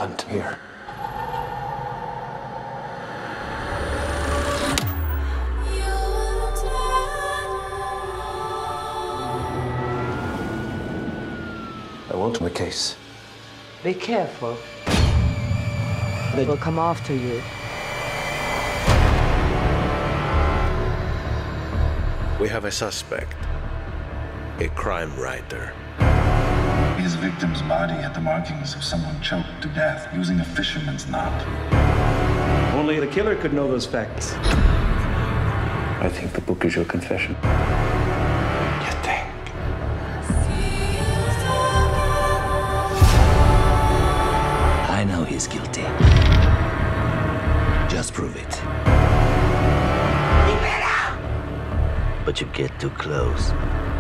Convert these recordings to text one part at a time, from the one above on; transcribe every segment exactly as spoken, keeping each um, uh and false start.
happened here? I want my case. Be careful. They will come after you. We have a suspect, a crime writer. His victim's body had the markings of someone choked to death using a fisherman's knot. Only the killer could know those facts. I think the book is your confession. You think? I know he's guilty. Just prove it. But you get too close.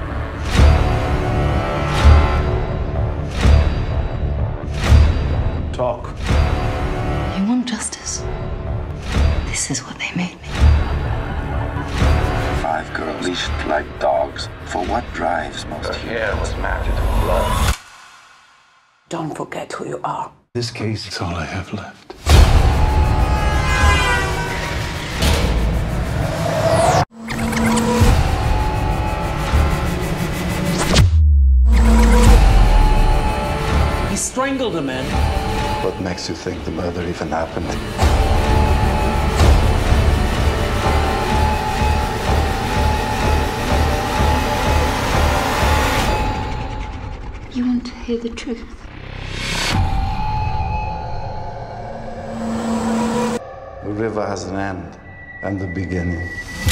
Talk. You want justice? This is what they made me. Five girls leashed like dogs for what drives most Her hair was matted with blood. Don't forget who you are. This case is all I have left. He strangled a man. What makes you think the murder even happened? You want to hear the truth? The river has an end and the beginning.